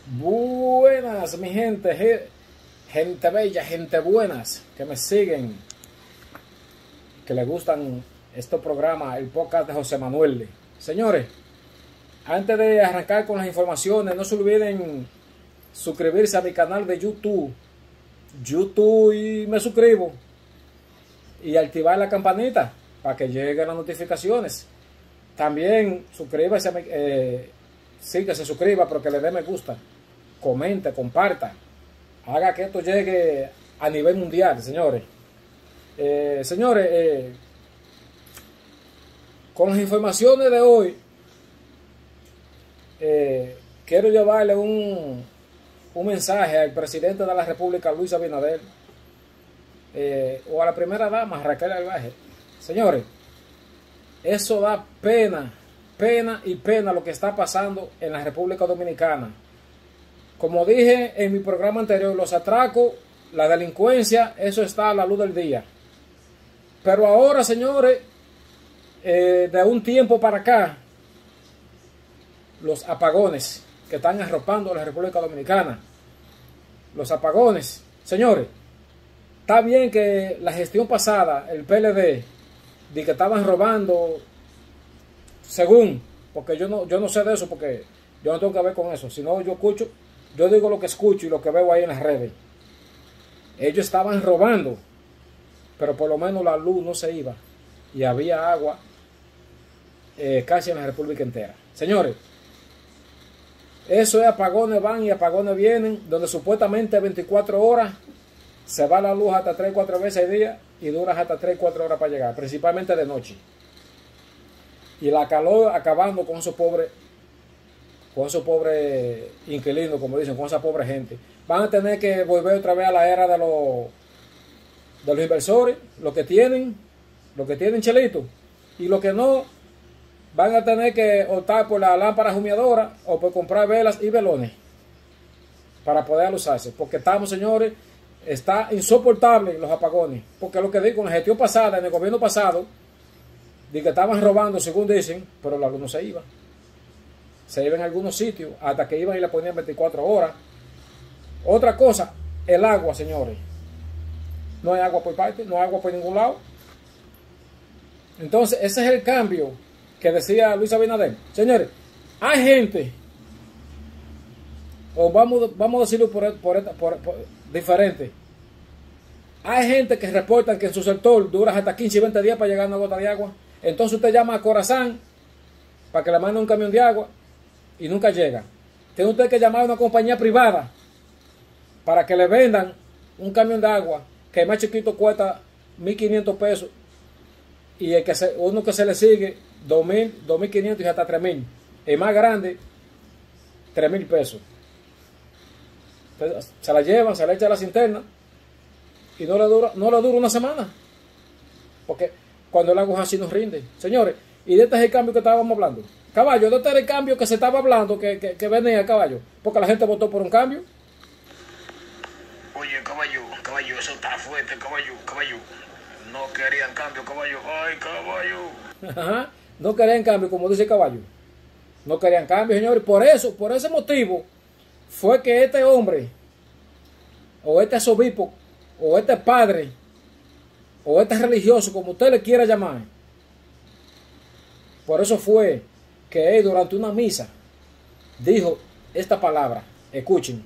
Buenas, mi gente, gente bella, gente buenas, que me siguen, que les gustan estos programas, el podcast de José Manuel. Señores, antes de arrancar con las informaciones, no se olviden suscribirse a mi canal de YouTube y me suscribo, y activar la campanita para que lleguen las notificaciones. También suscríbase a mi, sí, que se suscriba, pero que le dé me gusta, comente, comparta, haga que esto llegue a nivel mundial, señores. Con las informaciones de hoy, quiero llevarle un mensaje al presidente de la República, Luis Abinader, o a la primera dama, Raquel Arbaje. Señores, eso da pena lo que está pasando en la República Dominicana. Como dije en mi programa anterior, los atracos, la delincuencia, eso está a la luz del día. Pero ahora, señores, de un tiempo para acá, los apagones que están arropando a la República Dominicana, los apagones, señores, está bien que la gestión pasada, el PLD, de que estaban robando, según, porque yo no sé de eso, porque yo no tengo que ver con eso, sino yo digo lo que escucho y lo que veo ahí en las redes. Ellos estaban robando, pero por lo menos la luz no se iba y había agua casi en la República entera. Señores, eso es apagones van y apagones vienen, donde supuestamente 24 horas se va la luz hasta 3-4 veces al día y dura hasta 3-4 horas para llegar, principalmente de noche. Y la calor acabando con esos pobres inquilinos, como dicen, con esa pobre gente. Van a tener que volver otra vez a la era de los inversores, los que tienen chelito, y los que no, van a tener que optar por la lámpara humeadora o por comprar velas y velones para poder usarse, porque estamos, señores, está insoportable los apagones, porque lo que digo, en la gestión pasada, en el gobierno pasado, de que estaban robando, según dicen, pero la luz no se iba. Se iba en algunos sitios, hasta que iban y le ponían 24 horas. Otra cosa, el agua, señores. No hay agua por parte, no hay agua por ningún lado. Entonces, ese es el cambio que decía Luis Abinader. Señores, hay gente, o vamos a decirlo por diferente. Hay gente que reportan que en su sector dura hasta 15 y 20 días para llegar a una gota de agua. Entonces usted llama a Corazán para que le mande un camión de agua y nunca llega. Tiene usted que llamar a una compañía privada para que le vendan un camión de agua que el más chiquito cuesta 1.500 pesos y uno que se le sigue 2.000, 2.500 y hasta 3.000. El más grande, 3.000 pesos. Entonces, se la llevan, se le echa a la cisterna y no le dura una semana, porque cuando el agua así nos rinde. Señores, y de este es el cambio que estábamos hablando. Caballo, de este era el cambio que se estaba hablando, que venía, caballo, porque la gente votó por un cambio. Oye, caballo, eso está fuerte, caballo. No querían cambio, caballo. Ay, caballo. Ajá, no querían cambio, como dice caballo. No querían cambio, señores. Por ese motivo, fue que este hombre, o este arzobispo, o este padre, o este religioso, como usted le quiera llamar, por eso fue que él durante una misa dijo esta palabra. Escuchen.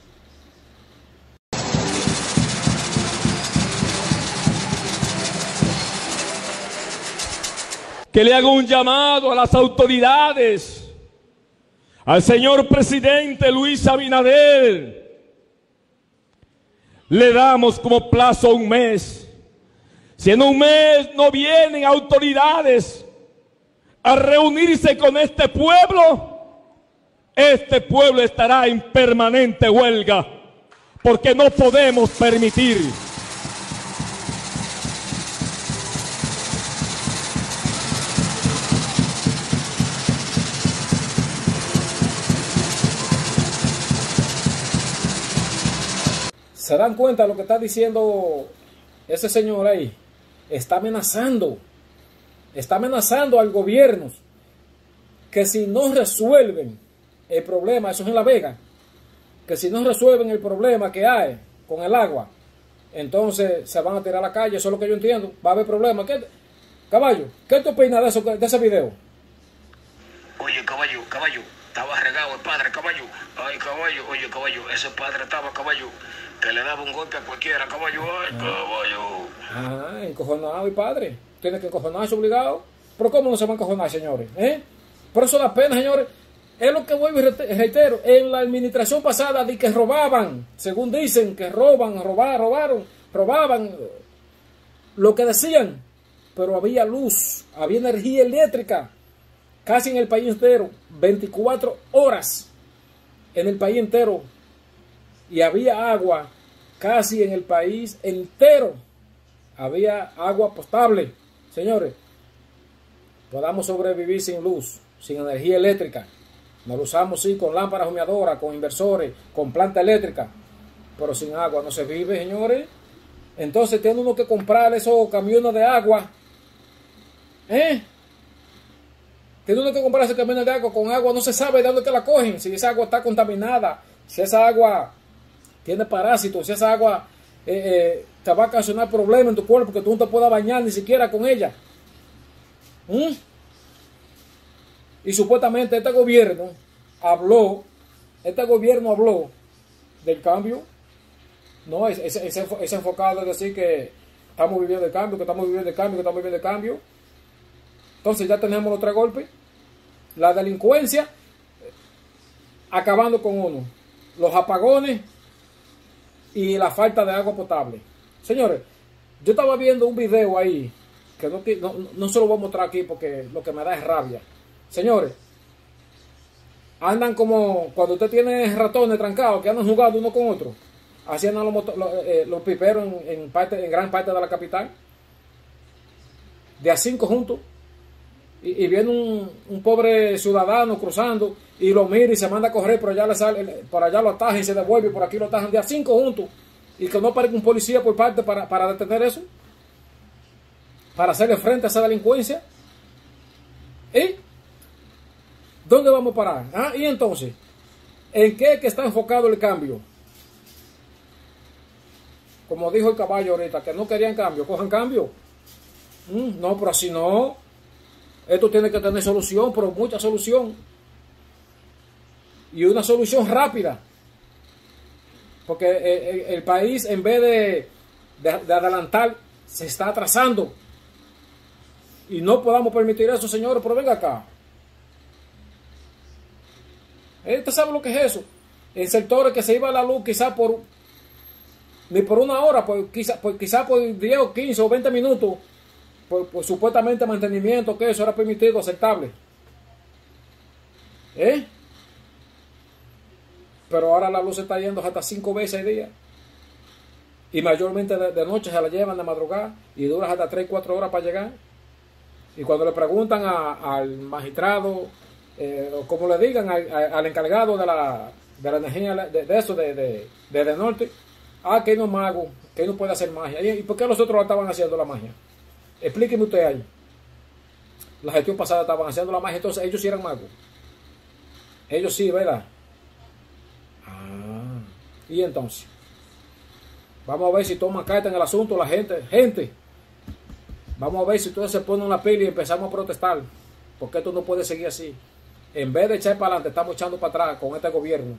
Que le hago un llamado a las autoridades, al señor presidente Luis Abinader. Le damos como plazo un mes. Si en un mes no vienen autoridades a reunirse con este pueblo estará en permanente huelga, porque no podemos permitir ¿Se dan cuenta de lo que está diciendo ese señor ahí? Está amenazando al gobierno que si no resuelven el problema, eso es en La Vega, que si no resuelven el problema que hay con el agua, entonces se van a tirar a la calle. Eso es lo que yo entiendo. Va a haber problemas. Caballo, ¿qué tú opinas de ese video? Oye, caballo, estaba regado el padre, caballo. Ay, caballo, oye, caballo, ese padre estaba, caballo, que le daba un golpe a cualquiera, caballo, ay, caballo. Encojonado el padre. Tiene que encojonarse obligado. Pero ¿cómo no se va a encojonar, señores? Por eso da pena, señores. Es lo que vuelvo y reitero. En la administración pasada di que robaban, según dicen, que robaban lo que decían. Pero había luz, había energía eléctrica, casi en el país entero, 24 horas en el país entero. Y había agua casi en el país entero. Había agua potable. Señores, podamos sobrevivir sin luz, sin energía eléctrica. Nos lo usamos, sí, con lámparas humeadoras, con inversores, con planta eléctrica. Pero sin agua no se vive, señores. Entonces tiene uno que comprar esos camiones de agua. Tiene uno que comprar esos camiones de agua. Con agua no se sabe de dónde que la cogen. Si esa agua está contaminada, si esa agua tiene parásitos, si esa agua te va a ocasionar problemas en tu cuerpo, que tú no te puedas bañar ni siquiera con ella. Y supuestamente este gobierno habló del cambio. No, es enfocado en decir que estamos viviendo el cambio, que estamos viviendo el cambio, que estamos viviendo el cambio. Entonces ya tenemos los 3 golpes. La delincuencia acabando con uno, los apagones y la falta de agua potable. Señores, yo estaba viendo un video ahí, que no se lo voy a mostrar aquí porque lo que me da es rabia. Señores, andan como cuando usted tiene ratones trancados que andan jugando uno con otro. Así andan los piperos en gran parte de la capital. De a 5 juntos. Y viene un pobre ciudadano cruzando y lo mira y se manda a correr, por allá le sale, por allá lo atajan y se devuelve, por aquí lo atajan, de a 5 juntos. Y que no aparezca un policía por parte para detener eso. Para hacerle frente a esa delincuencia. ¿Y dónde vamos a parar? Y entonces, ¿en qué es que está enfocado el cambio? Como dijo el caballo ahorita, que no querían cambio, cojan cambio. No, pero así no. Esto tiene que tener solución, pero mucha solución. Y una solución rápida. Porque el país, en vez de adelantar, se está atrasando. Y no podamos permitir eso, señores, pero venga acá. ¿Usted sabe lo que es eso? En sectores que se iba a la luz quizás ni por una hora, quizás por 10 o 15 o 20 minutos, por supuestamente mantenimiento, que eso era permitido, aceptable. Pero ahora la luz se está yendo hasta 5 veces al día. Y mayormente de noche se la llevan de madrugada y dura hasta 3 o 4 horas para llegar. Y cuando le preguntan al magistrado, o como le digan, al encargado de la energía, de eso, de norte, que no es mago, que no puede hacer magia. ¿Y por qué los otros estaban haciendo la magia? Explíqueme usted ahí. La gestión pasada estaban haciendo la magia, entonces ellos sí eran magos. Ellos sí, ¿verdad? Y entonces, vamos a ver si toma carta en el asunto la gente. Vamos a ver si ustedes se ponen la pila y empezamos a protestar. Porque esto no puede seguir así. En vez de echar para adelante, estamos echando para atrás con este gobierno.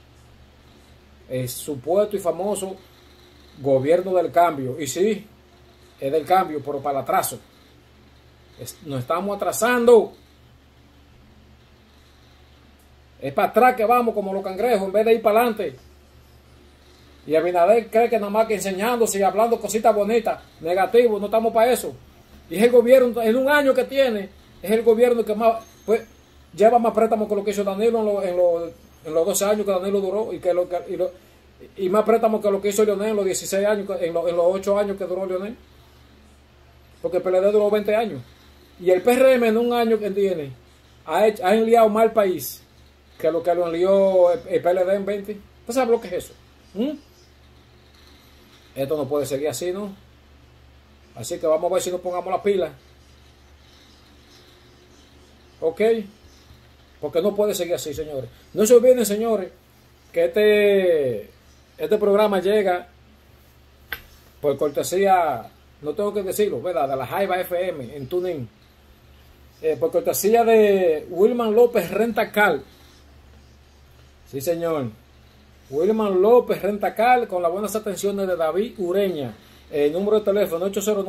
El supuesto y famoso gobierno del cambio. Y sí, es del cambio, pero para el atraso. Nos estamos atrasando. Es para atrás que vamos como los cangrejos en vez de ir para adelante. Y Abinader cree que nada más que enseñándose y hablando cositas bonitas, negativo, no estamos para eso. Y es el gobierno, en un año que tiene, es el gobierno que más lleva más préstamos que lo que hizo Danilo en los 12 años que Danilo duró y más préstamos que lo que hizo Leonel en los 16 años, en los 8 años que duró Leonel. Porque el PLD duró 20 años. Y el PRM en un año que tiene ha enliado más al país que lo enlió el PLD en 20. ¿Usted sabe lo que es eso? Esto no puede seguir así, ¿no? Así que vamos a ver si nos pongamos la pila. ¿Ok? Porque no puede seguir así, señores. No se olviden, señores, que este programa llega por cortesía, no tengo que decirlo, ¿verdad?, de la Jaiba FM en TuneIn, por cortesía de Wilman López Rentacal. Sí, señor. Wilman López Rentacal, con las buenas atenciones de David Ureña. El número de teléfono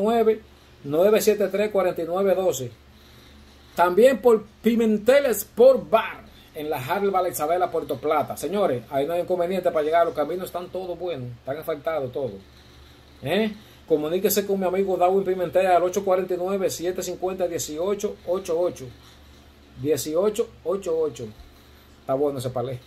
809-973-4912. También por Pimentel Sport Bar en la Harvard Isabela, Puerto Plata. Señores, ahí no hay inconveniente para llegar. Los caminos están todos buenos, están asfaltados todos. Comuníquese con mi amigo Darwin Pimentel al 849-750-1888. 1888. Está bueno ese palé.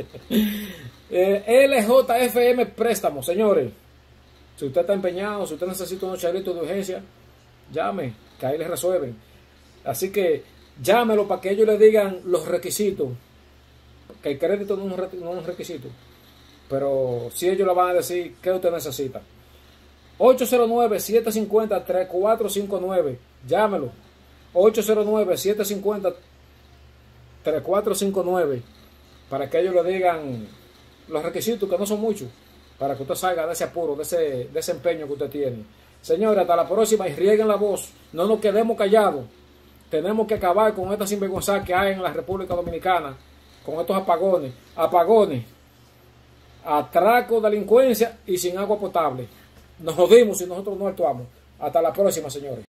LJFM Préstamo, señores. Si usted está empeñado, si usted necesita unos chalitos de urgencia, llame, que ahí les resuelven. Así que llámelo para que ellos le digan los requisitos. Que el crédito no es un requisito, pero si ellos le van a decir qué usted necesita. 809-750-3459. Llámelo. 809-750-3459. Para que ellos le digan los requisitos, que no son muchos, para que usted salga de ese apuro, de ese empeño que usted tiene. Señores, hasta la próxima y rieguen la voz. No nos quedemos callados. Tenemos que acabar con esta sinvergüenza que hay en la República Dominicana, con estos apagones, atraco, delincuencia y sin agua potable. Nos jodimos si nosotros no actuamos. Hasta la próxima, señores.